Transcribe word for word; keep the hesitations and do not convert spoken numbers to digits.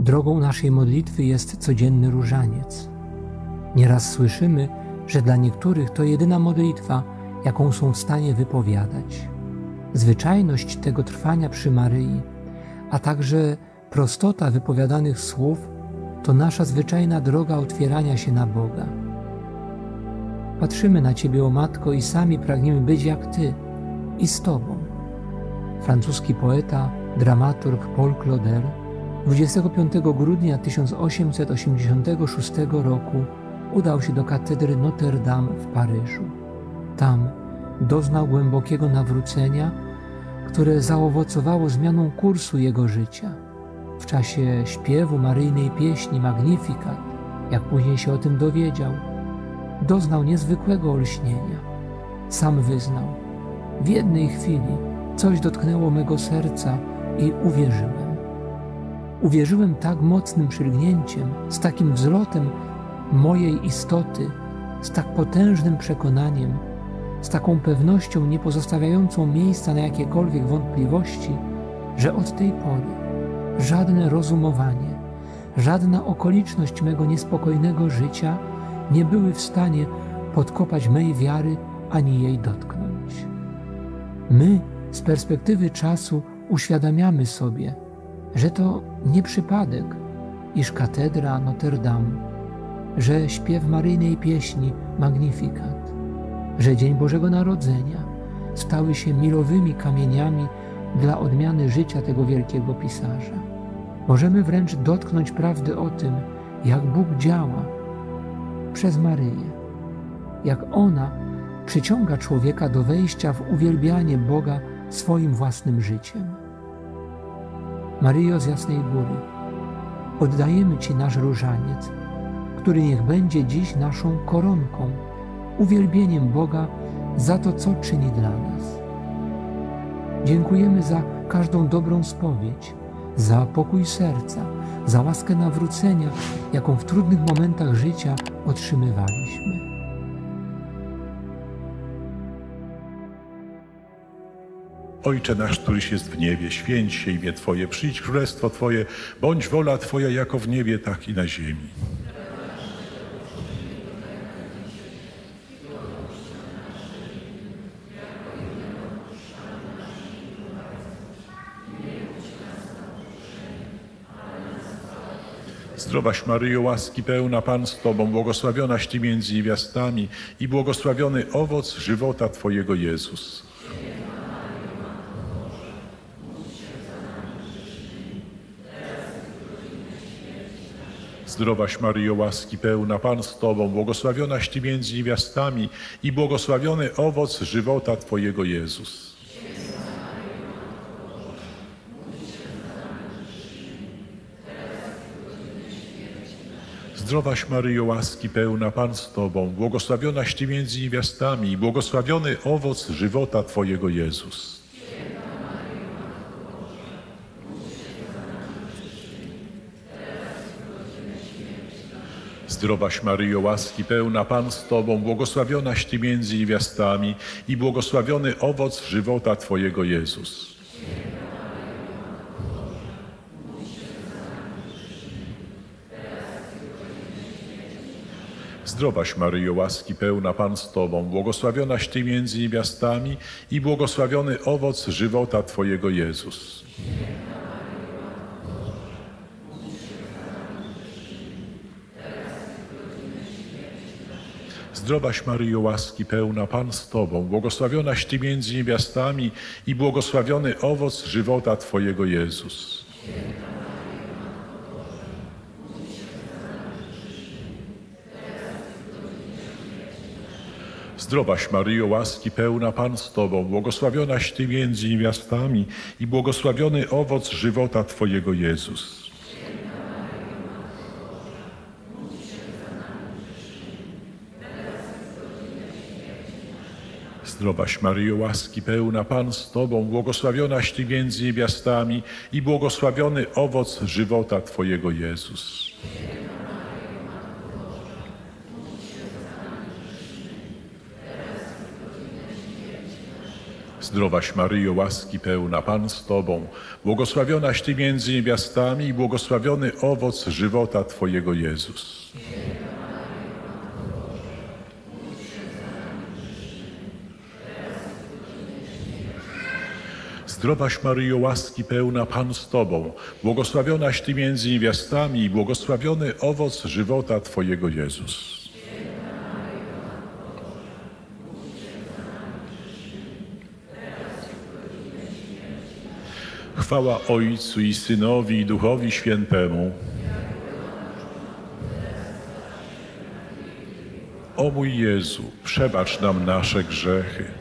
Drogą naszej modlitwy jest codzienny różaniec. Nieraz słyszymy, że dla niektórych to jedyna modlitwa, jaką są w stanie wypowiadać. Zwyczajność tego trwania przy Maryi, a także prostota wypowiadanych słów to nasza zwyczajna droga otwierania się na Boga. Patrzymy na Ciebie, o Matko, i sami pragniemy być jak Ty i z Tobą. Francuski poeta, dramaturg Paul Claudel dwudziestego piątego grudnia tysiąc osiemset osiemdziesiątego szóstego roku udał się do katedry Notre Dame w Paryżu. Tam doznał głębokiego nawrócenia, które zaowocowało zmianą kursu jego życia. W czasie śpiewu maryjnej pieśni Magnificat, jak później się o tym dowiedział, doznał niezwykłego olśnienia. Sam wyznał: w jednej chwili coś dotknęło mego serca i uwierzyłem. Uwierzyłem tak mocnym przylgnięciem, z takim wzlotem mojej istoty, z tak potężnym przekonaniem, z taką pewnością nie pozostawiającą miejsca na jakiekolwiek wątpliwości, że od tej pory żadne rozumowanie, żadna okoliczność mego niespokojnego życia nie były w stanie podkopać mej wiary ani jej dotknąć. My z perspektywy czasu uświadamiamy sobie, że to nie przypadek, iż katedra Notre Dame, że śpiew maryjnej pieśni Magnificat, że Dzień Bożego Narodzenia stały się milowymi kamieniami dla odmiany życia tego wielkiego pisarza. Możemy wręcz dotknąć prawdy o tym, jak Bóg działa przez Maryję, jak ona przyciąga człowieka do wejścia w uwielbianie Boga swoim własnym życiem. Maryjo z Jasnej Góry, oddajemy Ci nasz różaniec, który niech będzie dziś naszą koronką, uwielbieniem Boga za to, co czyni dla nas. Dziękujemy za każdą dobrą spowiedź, za pokój serca, za łaskę nawrócenia, jaką w trudnych momentach życia otrzymywaliśmy. Ojcze nasz, któryś jest w niebie, święć się imię Twoje, przyjdź królestwo Twoje, bądź wola Twoja jako w niebie, tak i na ziemi. Zdrowaś Maryjo, łaski pełna, Pan z Tobą, błogosławionaś Ty między niewiastami i błogosławiony owoc żywota Twojego, Jezus. Zdrowaś Maryjo, łaski pełna, Pan z Tobą, błogosławionaś Ty między niewiastami i błogosławiony owoc żywota Twojego, Jezus. Zdrowaś Maryjo, łaski pełna, Pan z Tobą, błogosławionaś Ty między niewiastami i błogosławiony owoc żywota Twojego, Jezus. Zdrowaś Maryjo, łaski pełna, Pan z Tobą, błogosławionaś Ty między niewiastami i błogosławiony owoc żywota Twojego, Jezus. Zdrowaś Maryjo, łaski pełna, Pan z Tobą, błogosławionaś Ty między niewiastami i błogosławiony owoc żywota Twojego, Jezus. Zdrowaś Maryjo, łaski pełna, Pan z Tobą, błogosławionaś Ty między niewiastami i błogosławiony owoc żywota Twojego, Jezus. Zdrowaś Maryjo, łaski pełna, Pan z Tobą, błogosławionaś Ty między niewiastami i błogosławiony owoc żywota Twojego, Jezus. Zdrowaś Maryjo, łaski pełna, Pan z Tobą, błogosławionaś Ty między niewiastami i błogosławiony owoc żywota Twojego, Jezus. Zdrowaś Maryjo, łaski pełna, Pan z Tobą, błogosławionaś Ty między niewiastami i błogosławiony owoc żywota Twojego Jezus. Zdrowaś Maryjo, łaski pełna, Pan z Tobą, błogosławionaś Ty między niewiastami i błogosławiony owoc żywota Twojego Jezus. Chwała Ojcu i Synowi i Duchowi Świętemu. O mój Jezu, przebacz nam nasze grzechy,